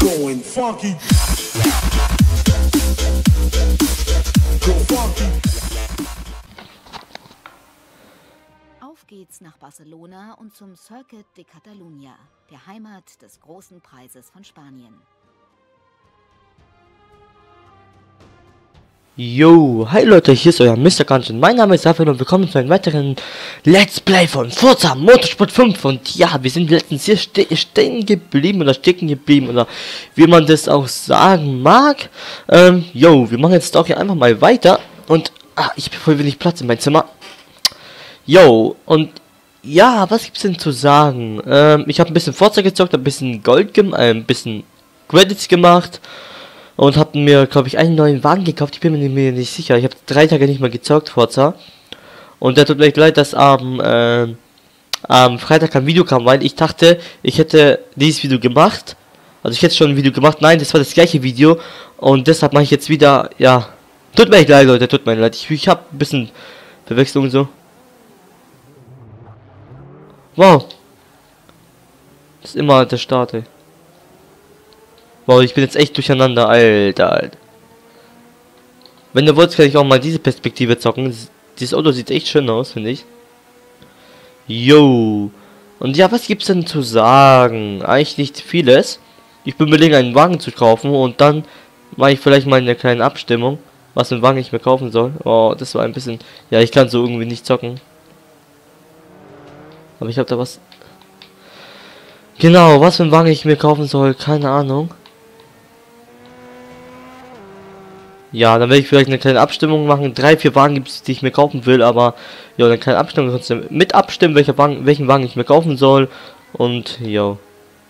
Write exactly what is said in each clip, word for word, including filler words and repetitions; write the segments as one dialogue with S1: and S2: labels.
S1: going funky. Go funky.
S2: Auf geht's nach Barcelona und zum Circuit de Catalunya, der Heimat des großen Preises von Spanien.
S3: Yo, hi Leute, hier ist euer Mister Gungeon. Mein Name ist Raphael und willkommen zu einem weiteren Let's Play von Forza Motorsport fünf. Und ja, wir sind letztens hier ste stehen geblieben oder stecken geblieben oder wie man das auch sagen mag. Ähm, yo, wir machen jetzt doch hier einfach mal weiter. Und, ah, ich habe voll wenig Platz in meinem Zimmer. Yo, und ja, was gibt's denn zu sagen? Ähm, ich habe ein bisschen Forza gezockt, ein bisschen Gold gemacht, äh, ein bisschen Credits gemacht. Und hab mir, glaube ich, einen neuen Wagen gekauft. Ich bin mir nicht, nicht sicher. Ich habe drei Tage nicht mehr gezockt, Forza. Und da tut mir echt leid, dass am, äh, am Freitag ein Video kam, weil ich dachte, ich hätte dieses Video gemacht. Also ich hätte schon ein Video gemacht. Nein, das war das gleiche Video. Und deshalb mache ich jetzt wieder, ja. Tut mir echt leid, Leute, tut mir leid. Ich, ich habe ein bisschen Verwechslung so. Wow. Das ist immer der Start, ey. Wow, ich bin jetzt echt durcheinander, Alter, Alter. Wenn du wolltest, kann ich auch mal diese Perspektive zocken. Dieses Auto sieht echt schön aus, finde ich. Yo. Und ja, was gibt's denn zu sagen? Eigentlich nicht vieles. Ich bin überlegen, einen Wagen zu kaufen und dann mache ich vielleicht mal eine kleine Abstimmung, was für einen Wagen ich mir kaufen soll. Oh, das war ein bisschen... Ja, ich kann so irgendwie nicht zocken. Aber ich habe da was... Genau, was für einen Wagen ich mir kaufen soll, keine Ahnung. Ja, dann werde ich vielleicht eine kleine Abstimmung machen. Drei, vier Wagen gibt es, die ich mir kaufen will, aber ja, eine kleine Abstimmung kannst du mit abstimmen, welcher Wagen, welchen Wagen ich mir kaufen soll. Und ja.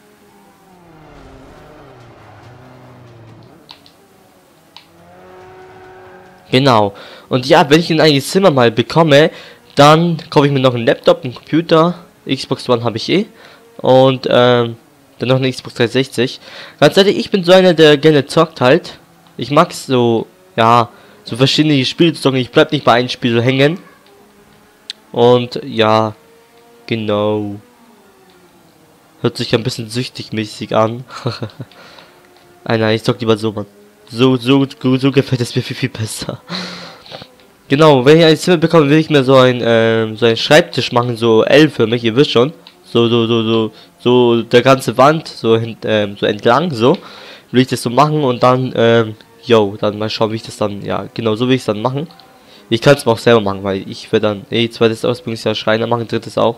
S3: Genau. Und ja, wenn ich ein eigenes Zimmer mal bekomme, dann kaufe ich mir noch einen Laptop, einen Computer. Xbox One habe ich eh. Und ähm, dann noch eine Xbox dreihundertsechzig. Ganz ehrlich, ich bin so einer, der gerne zockt halt. Ich mag so, ja, so verschiedene Spiele zu zocken. Ich bleib nicht bei einem Spiel so hängen. Und ja, genau. Hört sich ein bisschen süchtig mäßig an. Nein, nein, ich zock lieber so, Mann. So, so, so, so gefällt es mir viel, viel besser. Genau, wenn ich ein Zimmer bekomme, will ich mir so ein, ähm, so einen Schreibtisch machen, so L für mich, ihr wisst schon. So, so, so, so, so, der ganze Wand, so, hin, ähm, so entlang, so. Will ich das so machen und dann, ähm, yo, dann mal schauen, wie ich das dann, ja, genau so will ich es dann machen. Ich kann es mir auch selber machen, weil ich werde dann, eh, zweites Ausbildungsjahr Schreiner machen, drittes auch.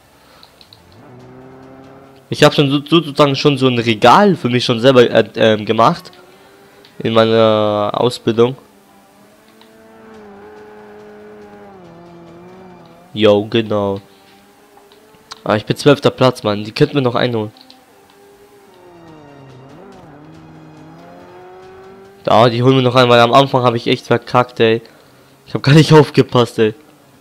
S3: Ich habe schon so, sozusagen schon so ein Regal für mich schon selber äh, ähm, gemacht. In meiner Ausbildung. Yo, genau. Ah, ich bin zwölfter Platz, Mann. Die könnten wir noch einholen. Da, die holen wir noch einmal. Am Anfang habe ich echt verkackt, ey. Ich habe gar nicht aufgepasst, ey.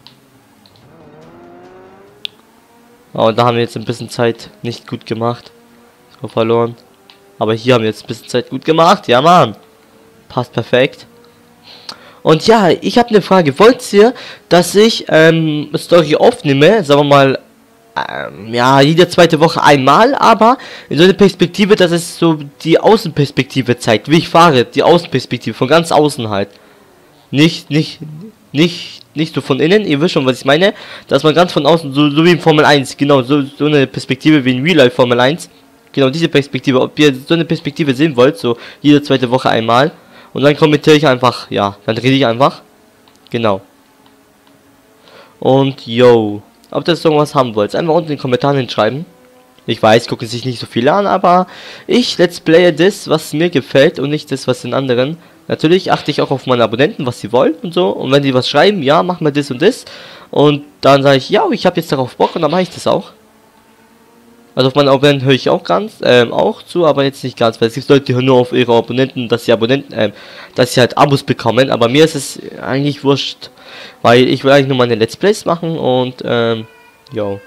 S3: Oh, und da haben wir jetzt ein bisschen Zeit nicht gut gemacht. So verloren. Aber hier haben wir jetzt ein bisschen Zeit gut gemacht. Ja, Mann. Passt perfekt. Und ja, ich habe eine Frage. Wollt ihr, dass ich ähm, Story aufnehme? Sagen wir mal, ähm, ja, jede zweite Woche einmal, aber in so eine Perspektive, dass es so die Außenperspektive zeigt, wie ich fahre, die Außenperspektive, von ganz außen halt. Nicht, nicht, nicht, nicht so von innen, ihr wisst schon, was ich meine, dass man ganz von außen, so, so wie in Formel eins, genau, so, so eine Perspektive wie in Real Life Formel eins, genau diese Perspektive, ob ihr so eine Perspektive sehen wollt, so jede zweite Woche einmal, und dann kommentiere ich einfach, ja, dann rede ich einfach, genau. Und, yo. Ob das irgendwas haben wollt, einfach unten in den Kommentaren hinschreiben. Ich weiß, gucken sich nicht so viele an, aber ich let's playe das, was mir gefällt und nicht das, was den anderen. Natürlich achte ich auch auf meine Abonnenten, was sie wollen und so. Und wenn die was schreiben, ja, machen wir das und das. Und dann sage ich, ja, ich habe jetzt darauf Bock und dann mache ich das auch. Also auf meine Abonnenten höre ich auch ganz, ähm, auch zu, aber jetzt nicht ganz, weil es gibt Leute, die hören nur auf ihre Abonnenten, dass sie Abonnenten, ähm, dass sie halt Abos bekommen, aber mir ist es eigentlich wurscht, weil ich will eigentlich nur meine Let's Plays machen und, ähm, jo.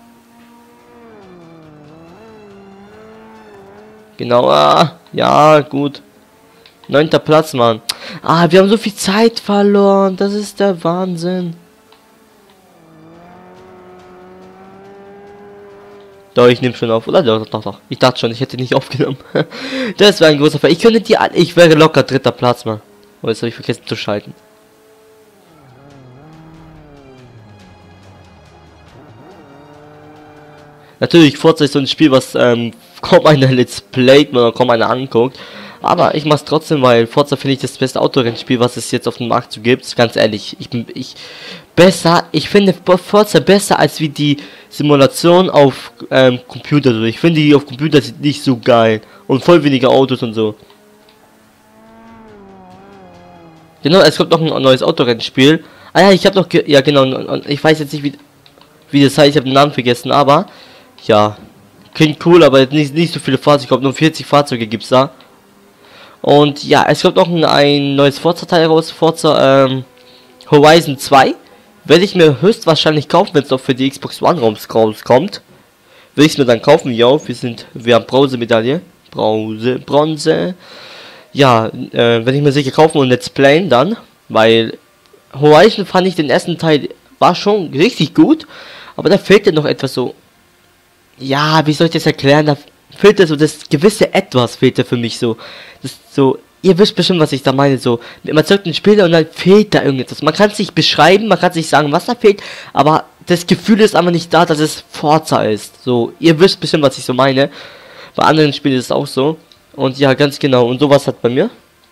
S3: Genau, ah, ja, gut. Neunter Platz, Mann. Ah, wir haben so viel Zeit verloren, das ist der Wahnsinn. Doch, ich nehme schon auf, oder? Doch, doch, doch. Ich dachte schon, ich hätte nicht aufgenommen. Das wäre ein großer Fall. Ich könnte die alle, ich wäre locker dritter Platz, Mann. Oh, jetzt habe ich vergessen zu schalten. Natürlich, Forza ist so ein Spiel, was ähm, kaum einer Let's Playt oder kaum einer anguckt. Aber ich mach's trotzdem, weil Forza finde ich das beste Autorennspiel, was es jetzt auf dem Markt so gibt. Ganz ehrlich, ich bin ich besser, ich finde Forza besser als wie die Simulation auf ähm, Computer. Ich finde die auf Computer sind nicht so geil und voll weniger Autos und so. Genau, es kommt noch ein neues Autorennspiel. Ah ja, ich habe noch, ja genau, und ich weiß jetzt nicht wie, wie das heißt, ich habe den Namen vergessen, aber ja, klingt cool, aber nicht nicht so viele Fahrzeuge, ich glaube nur vierzig Fahrzeuge gibt's da. Und ja, es kommt noch ein, ein neues Forza-Teil raus, Forza ähm, Horizon zwei. Werde ich mir höchstwahrscheinlich kaufen, wenn es auch für die Xbox One rauskommt. Will ich es mir dann kaufen, ja, wir sind, wir haben Bronze-Medaille. Bronze, Bronze. Ja, äh, werde ich mir sicher kaufen und Let's Playen dann, weil Horizon fand ich den ersten Teil, war schon richtig gut, aber da fehlte noch etwas so, ja, wie soll ich das erklären, da fehlte so das gewisse Etwas, fehlte für mich so, das so, ihr wisst bestimmt, was ich da meine, so, man zockt ein Spiel und dann fehlt da irgendetwas, man kann es nicht beschreiben, man kann es nicht sagen, was da fehlt, aber das Gefühl ist einfach nicht da, dass es Forza ist, so, ihr wisst bestimmt, was ich so meine, bei anderen Spielen ist es auch so, und ja, ganz genau, und sowas hat bei mir.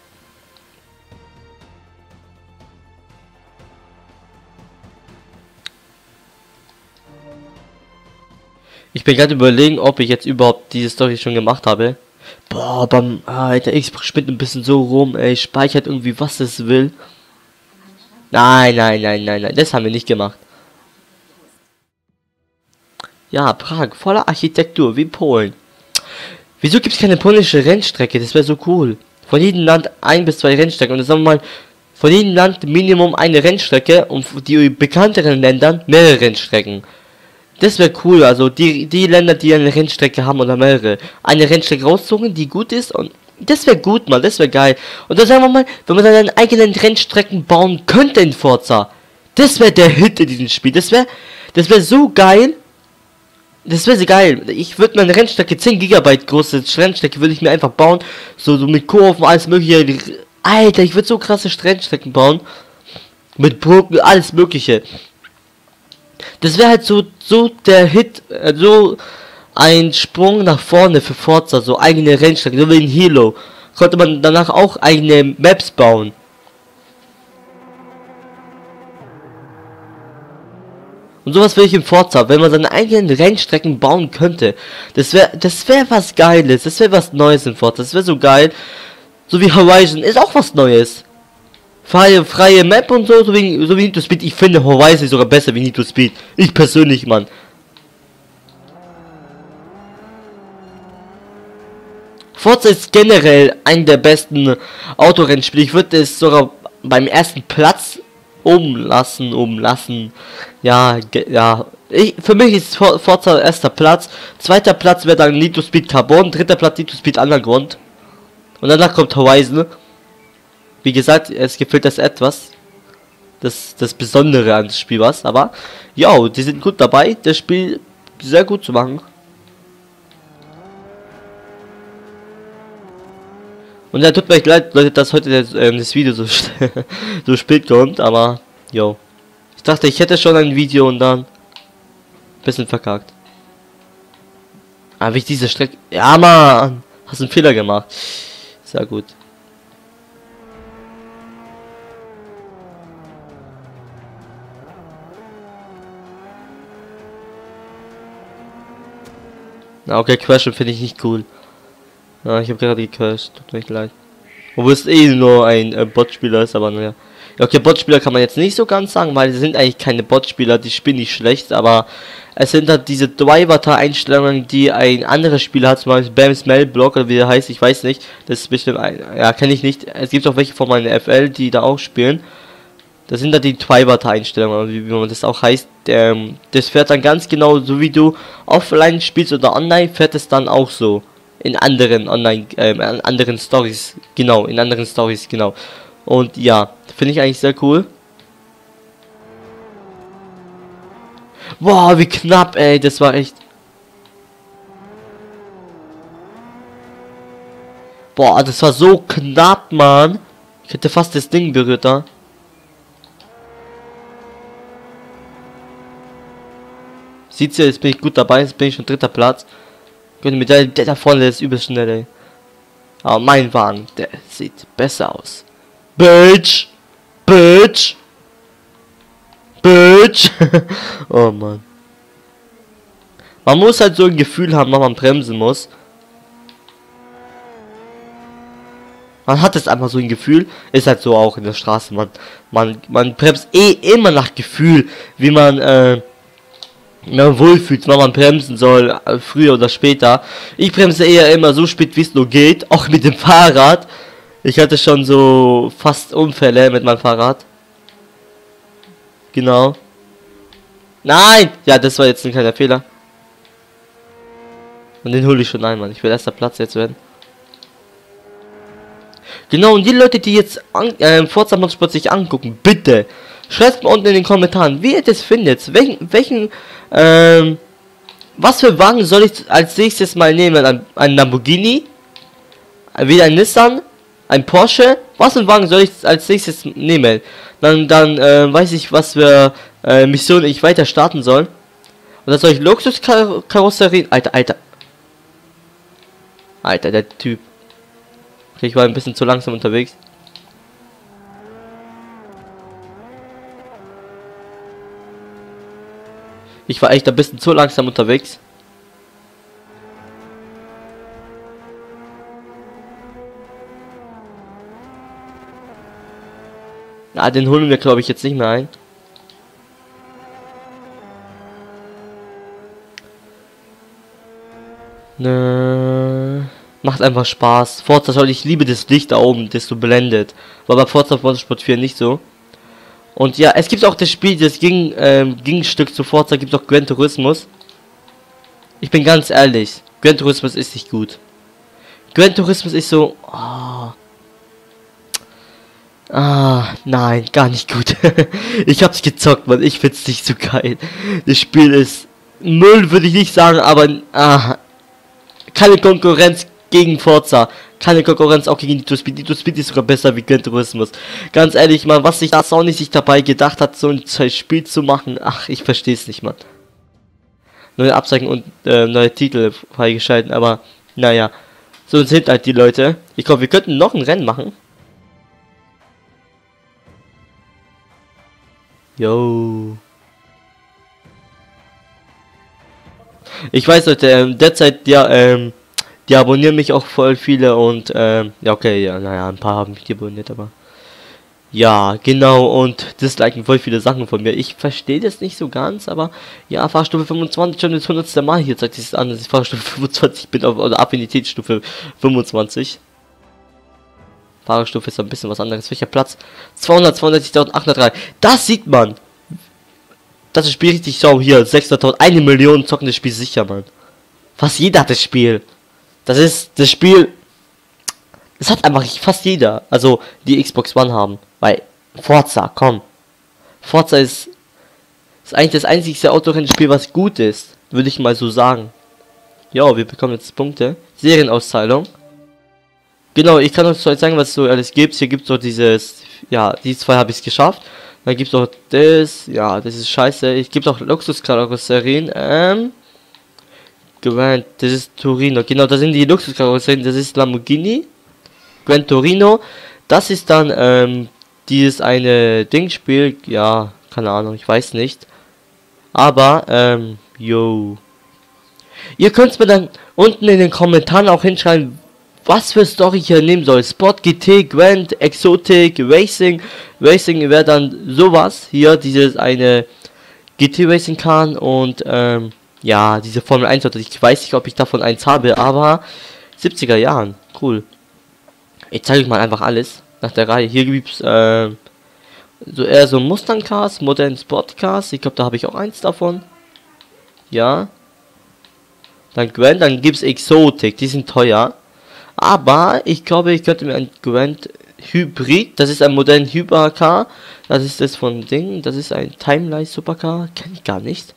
S3: Ich bin gerade überlegen, ob ich jetzt überhaupt diese Story schon gemacht habe. Boah, beim Alter, Xbox spinnt ein bisschen so rum, ey, speichert irgendwie was es will. Nein, nein, nein, nein, nein, das haben wir nicht gemacht. Ja, Prag, voller Architektur, wie Polen. Wieso gibt es keine polnische Rennstrecke? Das wäre so cool. Von jedem Land ein bis zwei Rennstrecken. Und dann sagen wir mal, von jedem Land Minimum eine Rennstrecke und die bekannteren Ländern mehrere Rennstrecken. Das wäre cool, also die, die Länder, die eine Rennstrecke haben oder mehrere, eine Rennstrecke raussuchen, die gut ist und das wäre gut, mal, das wäre geil. Und dann sagen wir mal, wenn man dann einen eigenen Rennstrecken bauen könnte in Forza, das wäre der Hit in diesem Spiel, das wäre, das wäre so geil, das wäre so geil. Ich würde meine Rennstrecke, zehn Gigabyte große Rennstrecke würde ich mir einfach bauen, so, so mit Kurven, alles mögliche, Alter, ich würde so krasse Rennstrecken bauen, mit Brücken, alles mögliche. Das wäre halt so, so der Hit, äh, so ein Sprung nach vorne für Forza, so eigene Rennstrecken, so wie in Halo. Konnte man danach auch eigene Maps bauen. Und sowas will ich in Forza, wenn man seine eigenen Rennstrecken bauen könnte. Das wäre, das wäre was Geiles, das wäre was Neues in Forza, das wäre so geil. So wie Horizon ist auch was Neues. Freie, freie Map und so, so wie, so wie Need to Speed. Ich finde Horizon sogar besser wie Need to Speed. Ich persönlich, Mann. Forza ist generell ein der besten Autorennspiele. Ich würde es sogar beim ersten Platz oben lassen, oben lassen. Ja, ja. Ich, für mich ist Forza erster Platz. Zweiter Platz wäre dann Need to Speed Carbon. Dritter Platz Need to Speed Underground. Und danach kommt Horizon. Wie gesagt, es gefällt das etwas. Das, das Besondere an das Spiel was. Aber, ja, die sind gut dabei, das Spiel sehr gut zu machen. Und ja, tut mir echt leid, Leute, dass heute das, äh, das Video so, so spät kommt. Aber, jo. Ich dachte, ich hätte schon ein Video und dann bisschen verkackt. Aber ich diese Strecke... Ja, Mann! Hast einen Fehler gemacht. Sehr gut. Na, okay, crashen finde ich nicht cool. Ja, ich habe gerade gecrashed, tut mir echt leid. Obwohl es eh nur ein äh, Bot-Spieler ist, aber naja. Ja, okay, Bot-Spieler kann man jetzt nicht so ganz sagen, weil sie sind eigentlich keine Bot-Spieler, die spielen nicht schlecht, aber es sind halt diese Driver-Einstellungen, die ein anderes Spieler hat, zum Beispiel Bam Smell Block oder wie der heißt, ich weiß nicht. Das ist bestimmt ein, ja, kenne ich nicht. Es gibt auch welche von meinen F L, die da auch spielen. Das sind da die Driver-Einstellungen, wie, wie man das auch heißt. Ähm, das fährt dann ganz genau, so wie du offline spielst oder online, fährt es dann auch so. In anderen Online, ähm, in anderen Stories, genau, in anderen Stories, genau. Und ja, finde ich eigentlich sehr cool. Boah, wie knapp, ey, das war echt. Boah, das war so knapp, Mann. Ich hätte fast das Ding berührt da. Sieht ihr, jetzt bin ich gut dabei, jetzt bin ich schon dritter Platz. Mit der, der da vorne, der ist übelst schnell, ey. Aber mein Wagen, der sieht besser aus. Bitch! Bitch! Bitch! Oh Mann. Man muss halt so ein Gefühl haben, wenn man bremsen muss. Man hat es einfach so ein Gefühl. Ist halt so auch in der Straße. Man, man, man bremst eh immer nach Gefühl, wie man, äh, man wohlfühlt, wenn man bremsen soll, äh, früher oder später. Ich bremse eher immer so spät, wie es nur geht. Auch mit dem Fahrrad. Ich hatte schon so fast Unfälle mit meinem Fahrrad. Genau. Nein! Ja, das war jetzt ein kleiner Fehler. Und den hole ich schon ein, Mann. Ich will erster Platz jetzt werden. Genau, und die Leute, die jetzt an, äh, Forza Motorsport sich angucken, bitte schreibt mal unten in den Kommentaren, wie ihr das findet. Welchen, welchen, ähm, was für Wagen soll ich als nächstes mal nehmen? Ein, ein Lamborghini? Wieder ein Nissan? Ein Porsche? Was für einen Wagen soll ich als nächstes nehmen? Dann, dann äh, weiß ich, was für äh, Missionen ich weiter starten soll. Oder soll ich Luxuskarosserien? Alter, Alter. Alter, der Typ. Okay, ich war ein bisschen zu langsam unterwegs. Ich war echt ein bisschen zu langsam unterwegs. Na, den holen wir, glaube ich, jetzt nicht mehr ein. Ne, macht einfach Spaß. Forza, ich liebe das Licht da oben, das so blendet. War bei Forza Motorsport vier nicht so. Und ja, es gibt auch das Spiel, das ging, ähm, Gegenstück zu Forza, gibt auch Gran Turismus. Ich bin ganz ehrlich, Gran Turismus ist nicht gut. Gran Turismus ist so, oh. Ah, nein, gar nicht gut. Ich hab's gezockt, man, ich find's nicht so geil. Das Spiel ist Müll, würde ich nicht sagen, aber ah, keine Konkurrenz gegen Forza. Keine Konkurrenz auch gegen Need for Speed. Need for Speed ist sogar besser wie Gran Turismus. Ganz ehrlich, man, was sich da Sony sich dabei gedacht hat, so ein Spiel zu machen. Ach, ich verstehe es nicht, man. Neue Abzeichen und äh, neue Titel freigeschalten, aber naja. So sind halt die Leute. Ich glaube, wir könnten noch ein Rennen machen. Yo. Ich weiß, Leute, ähm, derzeit, ja, ähm, die abonnieren mich auch voll viele und, ähm, ja, okay, ja, naja, ein paar haben mich abonniert, aber, ja, genau, und disliken voll viele Sachen von mir. Ich verstehe das nicht so ganz, aber, ja, Fahrstufe fünfundzwanzig, schon das hundertste Mal hier zeigt es an, dass ich Fahrstufe fünfundzwanzig bin, oder Affinitätsstufe fünfundzwanzig. Fahrstufe ist ein bisschen was anderes. Welcher Platz? zweihundertzweiunddreißigtausendachthundertdrei. Das sieht man. Das ist Spiel richtig schau hier. sechshunderttausend. Eine Million zocken das Spiel sicher, Mann. Fast jeder hat das Spiel. Das ist das Spiel. Das hat einfach fast jeder. Also die Xbox One haben. Weil Forza, komm. Forza ist, ist eigentlich das einzigste Autorennspiel, was gut ist. Würde ich mal so sagen. Ja, wir bekommen jetzt Punkte. Serienauszahlung. Genau, ich kann euch sagen, was es so alles gibt. Hier gibt es so dieses, ja, die zwei habe ich geschafft. Dann gibt es auch das, ja, das ist scheiße. Es gibt auch Luxuskarosserien, ähm, Gran, das ist Torino, genau, das sind die Luxuskarosserien, das ist Lamborghini, Gran Torino. Das ist dann, ähm, dieses eine Dingspiel, ja, keine Ahnung, ich weiß nicht. Aber, ähm, yo. Ihr könnt mir dann unten in den Kommentaren auch hinschreiben, was für Story ich hier nehmen soll. Sport, G T, Grand, Exotic, Racing. Racing wäre dann sowas. Hier dieses eine G T Racing kann und ähm, ja, diese Formel eins. Ich weiß nicht, ob ich davon eins habe, aber siebziger Jahren. Cool. Ich zeige euch mal einfach alles nach der Reihe. Hier gibt es äh, so eher so Mustang Cars, Modern Sport Cars. Ich glaube, da habe ich auch eins davon. Ja. Dann Grand, dann gibt es Exotic. Die sind teuer. Aber ich glaube, ich könnte mir ein Grand Hybrid, das ist ein moderner Hypercar, das ist das von Ding, das ist ein Timeline Supercar, kenne ich gar nicht.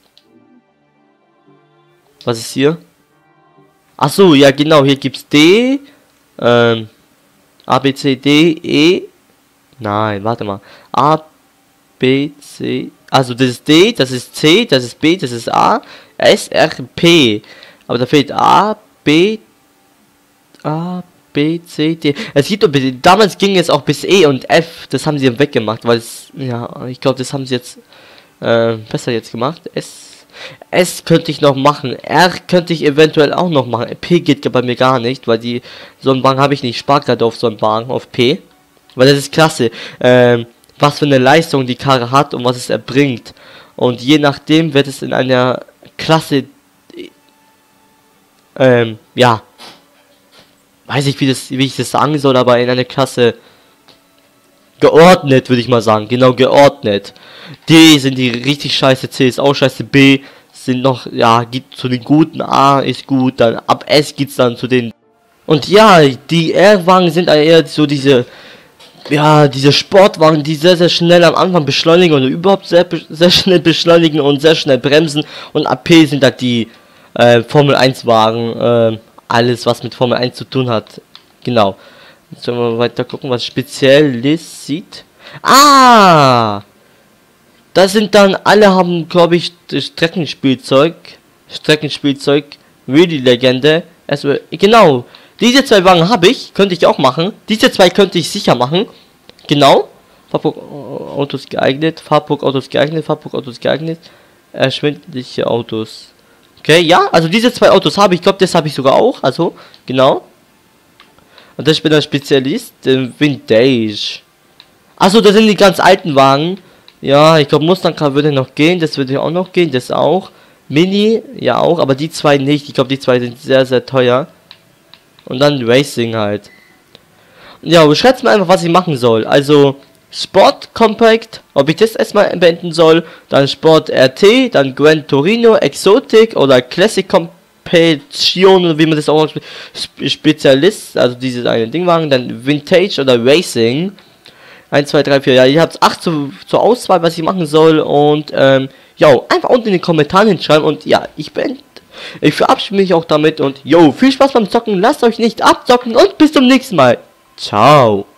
S3: Was ist hier? Ach so, ja genau, hier gibt's D, ähm, A, B, C, D, E. Nein, warte mal. A, B, C. Also das ist D, das ist C, das ist B, das ist A, S, R, P. Aber da fehlt A, B, A, B, C, D. Es gibt doch, damals ging es auch bis E und F. Das haben sie dann weggemacht, weil es, ja, ich glaube, das haben sie jetzt äh, besser jetzt gemacht. S, S könnte ich noch machen. R könnte ich eventuell auch noch machen. P geht bei mir gar nicht, weil die Sonnenbank habe ich nicht. Ich spare gerade auf Sonnenbank, auf P. Weil das ist klasse. Ähm, was für eine Leistung die Karre hat und was es erbringt. Und je nachdem wird es in einer Klasse, ähm, ja, weiß ich, wie, das, wie ich das sagen soll, aber in einer Klasse geordnet, würde ich mal sagen. Genau, geordnet. D sind die richtig scheiße, C ist auch scheiße, B sind noch, ja, geht zu den guten, A ist gut, dann ab S geht's dann zu den. Und ja, die R-Wagen sind eher so diese, ja, diese Sportwagen, die sehr, sehr schnell am Anfang beschleunigen oder überhaupt sehr, sehr schnell beschleunigen und sehr schnell bremsen. Und A P sind halt die äh, Formel eins Wagen, äh, alles was mit Formel eins zu tun hat. Genau. Jetzt sollen wir weiter gucken, was Spezielles sieht. Ah! Das sind dann, alle haben, glaube ich, Streckenspielzeug. Streckenspielzeug, wie die Legende. Also, genau. Diese zwei Wagen habe ich, könnte ich auch machen. Diese zwei könnte ich sicher machen. Genau. Fahrburg-Autos geeignet, Fahrburg-Autos geeignet, Fahrburg-Autos geeignet. Erschwindliche Autos. Okay, ja, also diese zwei Autos habe ich. Ich glaube, das habe ich sogar auch. Also, genau. Und ich bin ein Spezialist im Vintage. Achso, das sind die ganz alten Wagen. Ja, ich glaube, Mustang Car würde noch gehen. Das würde auch noch gehen. Das auch. Mini, ja auch. Aber die zwei nicht. Ich glaube, die zwei sind sehr, sehr teuer. Und dann Racing halt. Ja, beschreibt mir einfach, was ich machen soll. Also, Sport Compact, ob ich das erstmal beenden soll. Dann Sport R T, dann Gran Torino, Exotic oder Classic Competition, wie man das auch Spe Spezialist, also dieses eine Dingwagen. Dann Vintage oder Racing. eins, zwei, drei, vier, ja, ihr habt acht zu, zur Auswahl, was ich machen soll. Und, ähm, ja, einfach unten in den Kommentaren hinschreiben. Und ja, ich bin... Ich verabschiede mich auch damit und yo, viel Spaß beim Zocken, lasst euch nicht abzocken und bis zum nächsten Mal. Ciao.